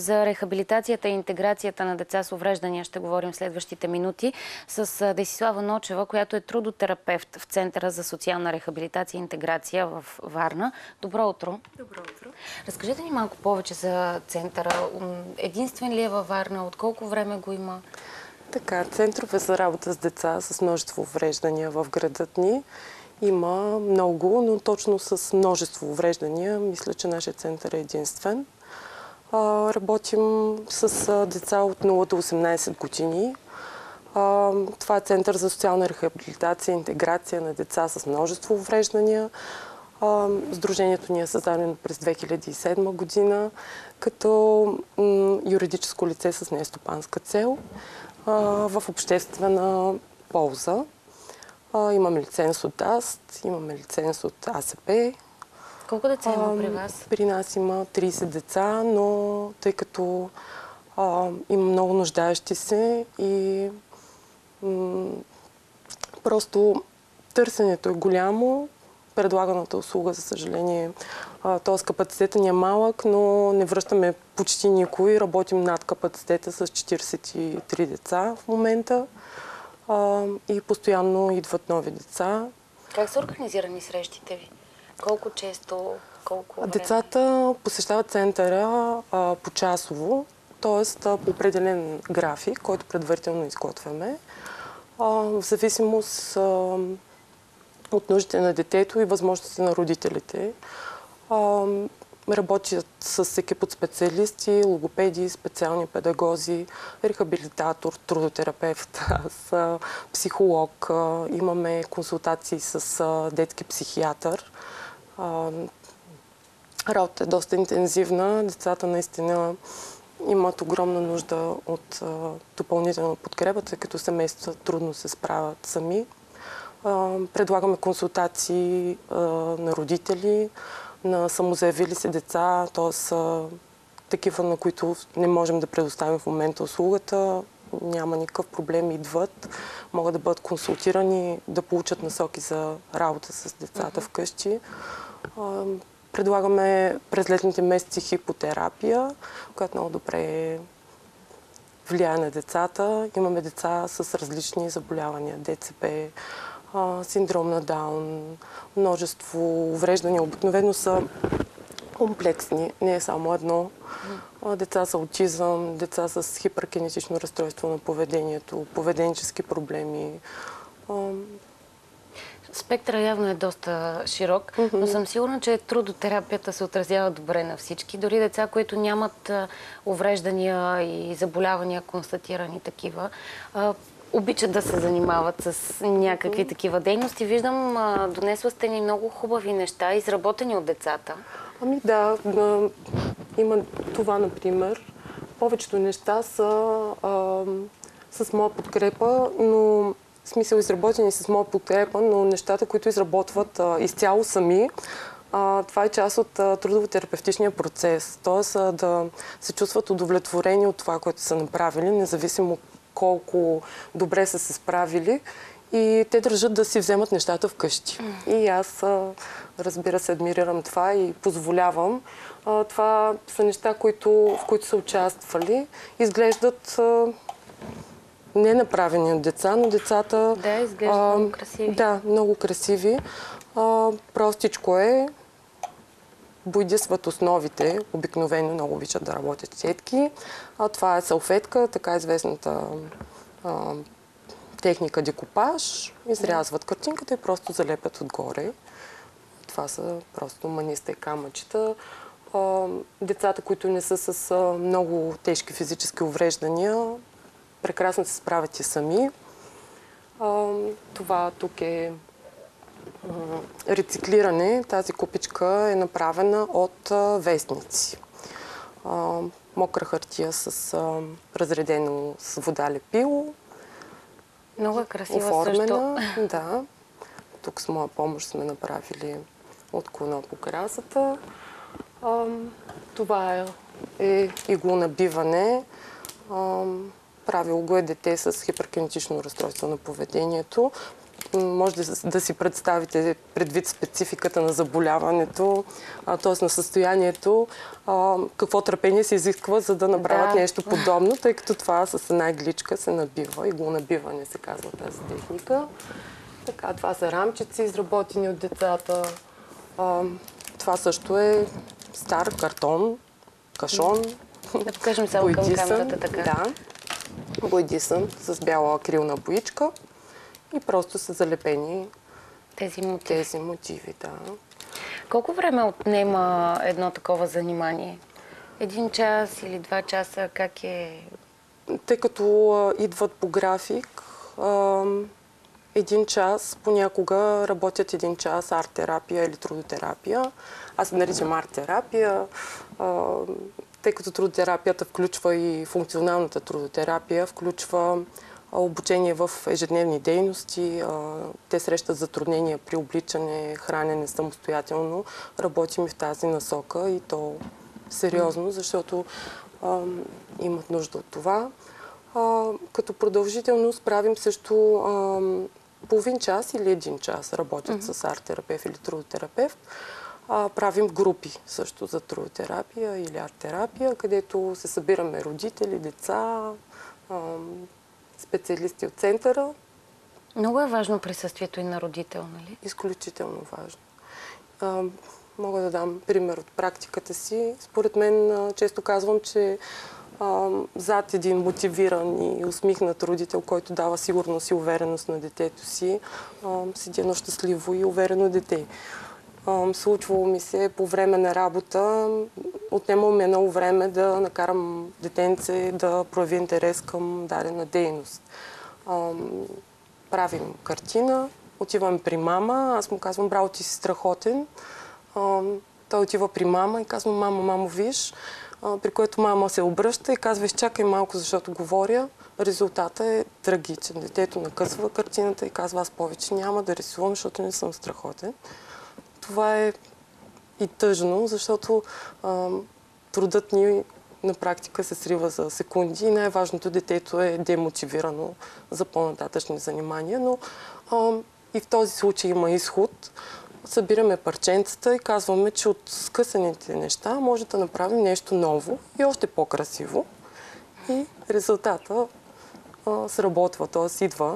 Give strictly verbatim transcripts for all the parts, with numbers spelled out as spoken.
За рехабилитацията и интеграцията на деца с увреждания ще говорим в следващите минути с Десислава Ночева, която е трудотерапевт в Центъра за социална рехабилитация и интеграция в Варна. Добро утро! Добро утро! Разкажете ни малко повече за центъра. Единствен ли е във Варна? От колко време го има? Така, центрове за работа с деца с множество увреждания в градът ни има много, но точно с множество увреждания мисля, че нашия център е единствен. Работим с деца от нула до осемнайсет години. Това е Център за социална рехабилитация и интеграция на деца с множество увреждания. Сдружението ни е създадено през две хиляди и седма година като юридическо лице с нестопанска цел в обществена полза. Имаме лиценз от ДАСТ, имаме лиценз от А С П. Колко деца има при вас? При нас има трийсет деца, но тъй като а, има много нуждаещи се и м, просто търсенето е голямо, предлаганата услуга, за съжаление, т.е. капацитета ни е малък, но не връщаме почти никой. Работим над капацитета с четирийсет и три деца в момента а, и постоянно идват нови деца. Как са организирани срещите ви? Колко често, колко време? Децата посещават центъра а, почасово, т.е. по определен график, който предварително изготвяме. А, в зависимост а, от нуждите на детето и възможностите на родителите. А, работят с екип от специалисти, логопеди, специални педагози, рехабилитатор, трудотерапевт, с психолог. А, имаме консултации с а, детски психиатър. Работата е доста интензивна. Децата наистина имат огромна нужда от а, допълнителна подкрепа, тъй като семействата трудно се справят сами. А, предлагаме консултации а, на родители, на самозаявили се деца, т.е. такива, на които не можем да предоставим в момента услугата. Няма никакъв проблем, идват, могат да бъдат консултирани, да получат насоки за работа с децата вкъщи. Предлагаме през летните месеци хипотерапия, която много добре влияе на децата. Имаме деца с различни заболявания, Д Ц П, синдром на Даун, множество увреждания. Обикновено са комплексни, не е само едно. Деца с аутизъм, деца с хиперкинетично разстройство на поведението, поведенчески проблеми. Спектъра явно е доста широк, mm-hmm. но съм сигурна, че трудотерапията се отразява добре на всички. Дори деца, които нямат увреждания и заболявания, констатирани такива, обичат да се занимават с някакви mm-hmm. такива дейности. Виждам, донесла сте ни много хубави неща, изработени от децата. Ами да, има това, например. Повечето неща са а, с моя подкрепа, но в смисъл изработени с моя подкрепа, но нещата, които изработват а, изцяло сами, а, това е част от а, трудово-терапевтичния процес. Тоест а, да се чувстват удовлетворени от това, което са направили, независимо колко добре са се справили. И те държат да си вземат нещата вкъщи. Mm. И аз, разбира се, адмирирам това и позволявам. Това са неща, които, в които са участвали. Изглеждат не направени от деца, но децата... Да, изглеждат а, много красиви. Да, много красиви. А, простичко е. Бойдисват основите. Обикновено много обичат да работят сетки. А това е салфетка, така известната а, техника декупаж, изрязват картинката и просто залепят отгоре. Това са просто маниста и камъчета. Децата, които не са с много тежки физически увреждания, прекрасно се справят и сами. Това тук е рециклиране. Тази купичка е направена от вестници. Мокра хартия с разредено с вода лепило. Много е красива оформена, също. Да. Тук с моя помощ сме направили отклона по красата. Това е, е иглонабиване. Правило го е дете с хиперкинетично разстройство на поведението. може да, да си представите предвид спецификата на заболяването, т.е. на състоянието, а, какво търпение се изисква, за да направят да. нещо подобно, тъй като това с една игличка се набива, иглонабиване се казва тази техника. Така, това са рамчици, изработени от децата. А, това също е стар картон, кашон. Да покажем само към камерата така. Да, бойдисан с бяла акрилна боичка и просто са залепени тези мотиви. тези мотиви, да. Колко време отнема едно такова занимание? Един час или два часа? Как е? Тъй като а, идват по график, а, един час, понякога работят един час арт-терапия или трудотерапия. Аз наричам арт-терапия, а, тъй като трудотерапията включва и функционалната трудотерапия, включва обучение в ежедневни дейности. Те срещат затруднения при обличане, хранене самостоятелно. Работим и в тази насока и то сериозно, защото а, имат нужда от това. А, като продължителност правим също а, половин час или един час работят mm-hmm. с арт-терапевт или трудотерапевт. А, правим групи също за трудотерапия или арт-терапия, където се събираме родители, деца, а, специалисти от центъра. Много е важно присъствието и на родител, нали? Изключително важно. А, мога да дам пример от практиката си. Според мен а, често казвам, че а, зад един мотивиран и усмихнат родител, който дава сигурност и увереност на детето си, а, седи едно щастливо и уверено дете. А, случвало ми се по време на работа, отнемало ми много време да накарам детенце да прояви интерес към дадена дейност. А, правим картина, отиваме при мама, аз му казвам: браво, ти си страхотен. А, той отива при мама и казва: мамо, мамо, виж. А, при което мама се обръща и казва: изчакай малко, защото говоря. Резултатът е трагичен. Детето накъсва картината и казва: аз повече няма да рисувам, защото не съм страхотен. Това е и тъжно, защото а, трудът ни на практика се срива за секунди и най-важното, детето е демотивирано за по-нататъчни занимания, но а, и в този случай има изход. Събираме парченцата и казваме, че от скъсаните неща може да направим нещо ново и още по-красиво. И резултата а, сработва, т.е. идва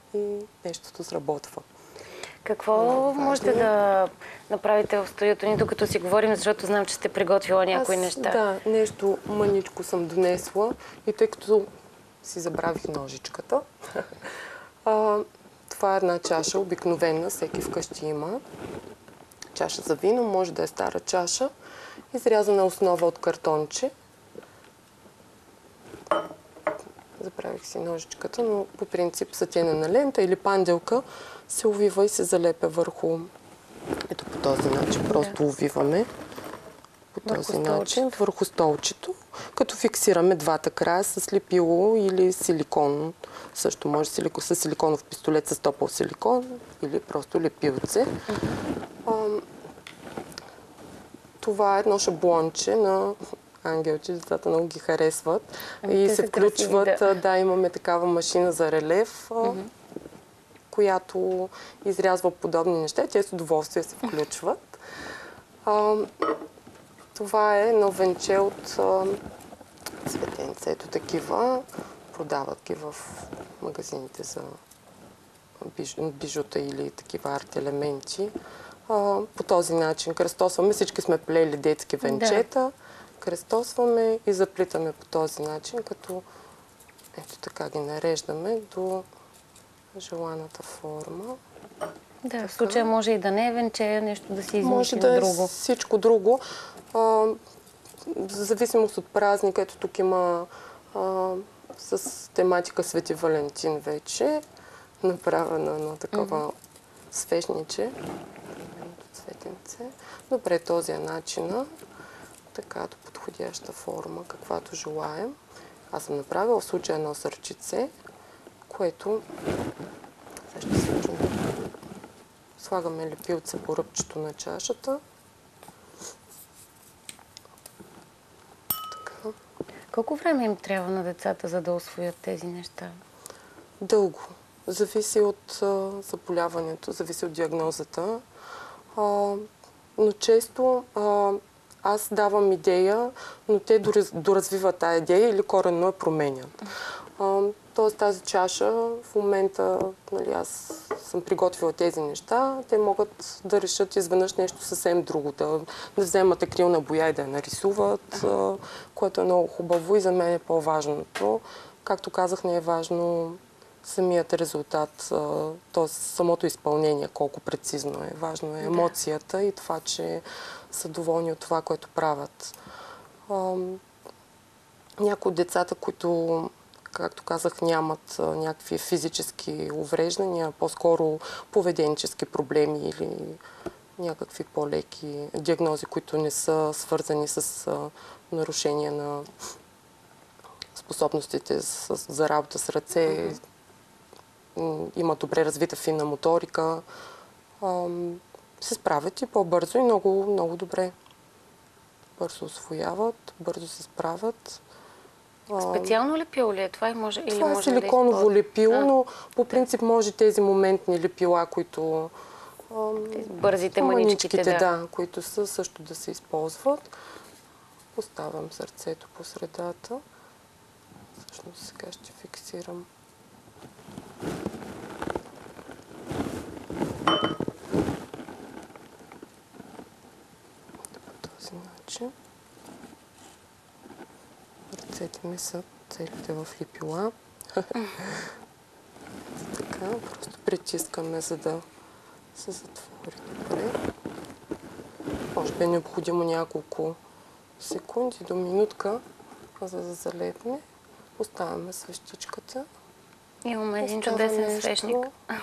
и нещото сработва. Какво можете да направите в студиото ни, докато си говорим, защото знам, че сте приготвила някои Аз, неща? Да, нещо мъничко съм донесла и тъй като си забравих ножичката, а, това е една чаша, обикновена, всеки вкъщи има. Чаша за вино, може да е стара чаша, изрязана основа от картонче. Забравих си ножичката, но по принцип сатенена лента или панделка се увива и се залепя върху, ето по този начин, просто да. увиваме по този върху начин върху столчето, като фиксираме двата края с лепило или силикон. Също може силикон, с силиконов пистолет с топъл силикон или просто лепилце. Mm-hmm. Това е едно шаблонче на ангелче, децата много ги харесват. Ами и се включват, красиви, да. да, имаме такава машина за релеф, mm-hmm. която изрязва подобни неща. Те с удоволствие се включват. А, това е едно венче от а, цветенце. Ето такива. Продават ги в магазините за биж, бижута или такива арт-елементи. А, по този начин кръстосваме. Всички сме плели детски венчета. Да. Кръстосваме и заплитаме по този начин, като ето така ги нареждаме до желаната форма. Да, така. В случая може и да не е венче, нещо да си измисли може на да е друго. всичко друго. А, в зависимост от празника, ето тук има а, с тематика Свети Валентин вече, направено едно такова mm-hmm. свещниче. Цветенце. Добре, този е начина. Така, до подходяща форма, каквато желаем. Аз съм направила в случая едно сърчице, което ще сложим. Слагаме лепилце по ръбчето на чашата. Така. Колко време им трябва на децата, за да усвоят тези неща? Дълго. Зависи от а, заболяването, зависи от диагнозата. А, но често а, аз давам идея, но те дораз, доразвиват тази идея или коренно я променят. А, тоест тази чаша в момента, нали, аз съм приготвила тези неща, те могат да решат изведнъж нещо съвсем друго, да, да вземат акрилна боя и да я нарисуват, а, което е много хубаво и за мен е по-важното. Както казах, не е важно самият резултат, т.е. самото изпълнение, колко прецизно е. Важно е емоцията и това, че са доволни от това, което правят. Някои от децата, които, както казах, нямат някакви физически увреждания, по-скоро поведенчески проблеми или някакви по-леки диагнози, които не са свързани с нарушения на способностите за работа с ръце, има добре развита финна моторика, се справят и по-бързо и много, много добре. Бързо усвояват, бързо се справят. Специално лепило ли е това? Може, или това е може силиконово да лепило, а, но по принцип може тези моментни лепила, които... Бързите маничките, да. да, които са също да се използват. Поставям сърцето по средата. Всъщност сега ще фиксирам. По този начин. Ръцете ми са целите в лепила. Така, просто притискаме, за да се затвори добре. Може би е необходимо няколко секунди до минутка, за да залепне. Поставяме свещичката. Имаме един чудесен свещник.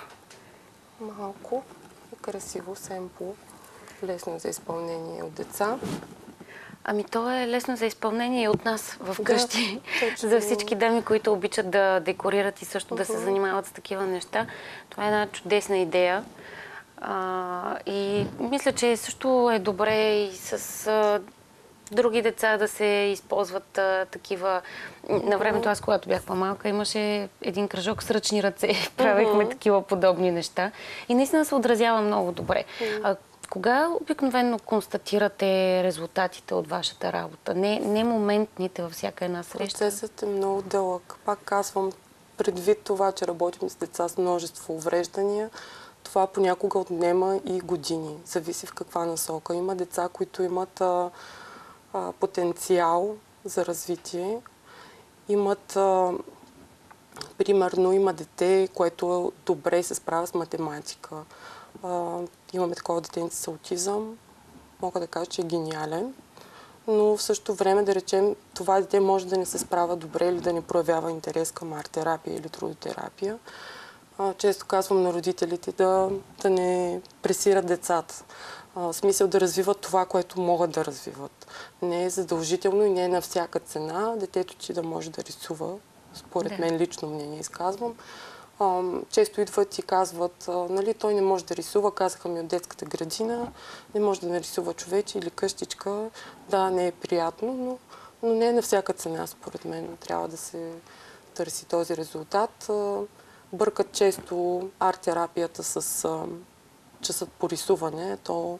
Малко и красиво, семпл, лесно за изпълнение от деца. Ами то е лесно за изпълнение и от нас вкъщи. Да, за всички дами, които обичат да декорират и също uh-huh. да се занимават с такива неща. Това е една чудесна идея. А, и мисля, че също е добре и с а, други деца да се използват а, такива. На времето аз, когато бях по-малка, имаше един кръжок с ръчни ръце. Правихме uh-huh. такива подобни неща. И наистина се отразява много добре. Uh-huh. А, кога обикновено констатирате резултатите от вашата работа? Не, не моментните във всяка една среща. Процесът е много дълъг. Пак казвам, предвид това, че работим с деца с множество увреждания, това понякога отнема и години. Зависи в каква насока. Има деца, които имат а, а, потенциал за развитие. Имат, а, примерно, има дете, което добре се справя с математика. Uh, имаме такова детенце с аутизъм. Мога да кажа, че е гениален. Но в същото време, да речем, това дете може да не се справя добре или да не проявява интерес към арт-терапия или трудотерапия. Uh, често казвам на родителите да, да не пресират децата. Uh, в смисъл да развиват това, което могат да развиват. Не е задължително и не е на всяка цена детето ти да може да рисува. Според да. мен лично мнение изказвам. Често идват и казват, нали, той не може да рисува, казаха ми от детската градина, не може да нарисува човече или къщичка. Да, не е приятно, но, но не е на всяка цена, според мен. Трябва да се търси този резултат. Бъркат често арт-терапията с часът по рисуване. То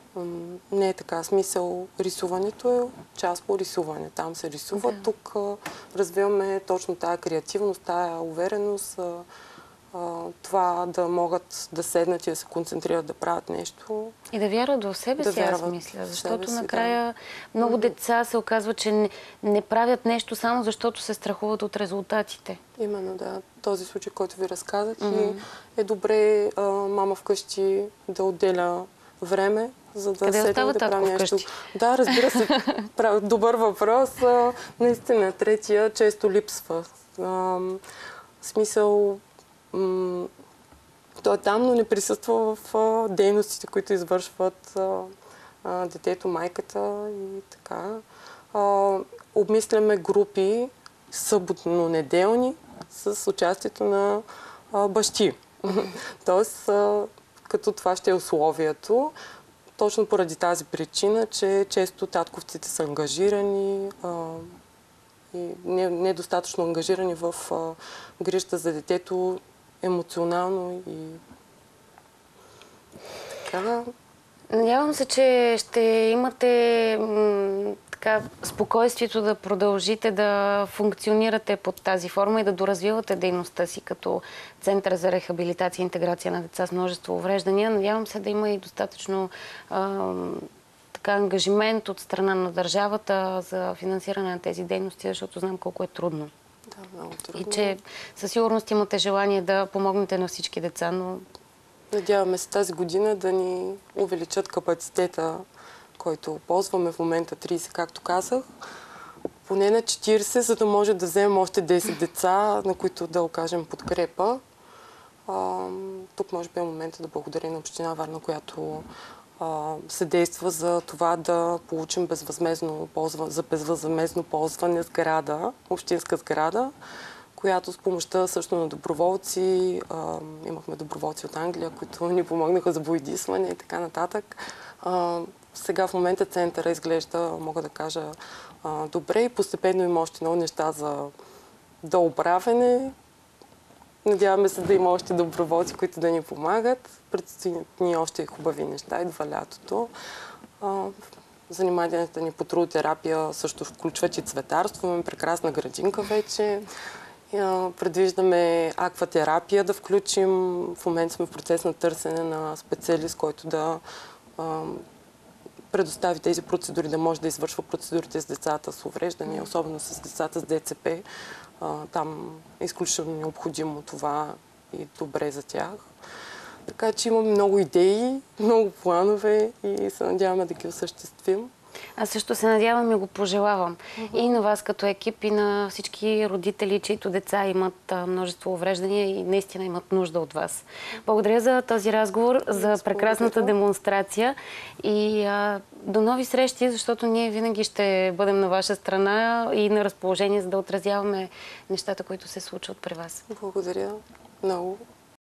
не е така. Смисъл, рисуването е част по рисуване. Там се рисува. Да. Тук а, развиваме точно тая креативност, тая увереност, а, а, това да могат да седнат и да се концентрират да правят нещо. И да вярват в себе да си, аз мисля. Защото си, накрая да. много деца се оказва, че не, не правят нещо само защото се страхуват от резултатите. Именно, да. Този случай, който ви разказах, mm-hmm. и е добре а, мама вкъщи да отделя време, за да Къде седне да прави нещо. Вкъщи? Да, разбира се, добър въпрос. А, наистина, третия често липсва. А, в смисъл, м- той е там, но не присъства в а, дейностите, които извършват а, а, детето, майката и така. А, обмисляме групи съботно-неделни с участието на а, бащи. Тоест, а, като това ще е условието, точно поради тази причина, че често татковците са ангажирани а, и недостатъчно ангажирани в а, грижата за детето емоционално и така. Надявам се, че ще имате м, така, спокойствието да продължите да функционирате под тази форма и да доразвивате дейността си като Център за рехабилитация и интеграция на деца с множество увреждания. Надявам се да има и достатъчно а, така, ангажимент от страна на държавата за финансиране на тези дейности, защото знам колко е трудно. Да, много трудно. И че със сигурност имате желание да помогнете на всички деца, но... Надяваме се тази година да ни увеличат капацитета, който ползваме в момента трийсет, както казах, поне на четирийсет, за да може да вземем още десет деца, на които да окажем подкрепа. А, тук може би е момента да благодаря на община Варна, която а, съдейства за това да получим безвъзмезно ползване, за безвъзмезно ползване сграда, общинска сграда, която с помощта също на доброволци, а, имахме доброволци от Англия, които ни помогнаха за боядисване и така нататък. А, сега в момента центъра изглежда, мога да кажа, а, добре и постепенно има още много неща за доуправяне. Надяваме се да има още доброволци, които да ни помагат. Предстоят ни още хубави неща, идва лятото. А, заниманията ни по трудотерапия също включват и цветарство. Имаме прекрасна градинка вече. Предвиждаме акватерапия да включим. В момента сме в процес на търсене на специалист, който да а, предостави тези процедури, да може да извършва процедурите с децата с увреждания, особено с децата с ДЦП. А, там е изключително необходимо това и добре за тях. Така че имаме много идеи, много планове и се надяваме да ги осъществим. Аз също се надявам и го пожелавам. Uh-huh. И на вас като екип, и на всички родители, чието деца имат а, множество увреждания и наистина имат нужда от вас. Благодаря за този разговор, за прекрасната демонстрация и а, до нови срещи, защото ние винаги ще бъдем на ваша страна и на разположение, за да отразяваме нещата, които се случват при вас. Благодаря много.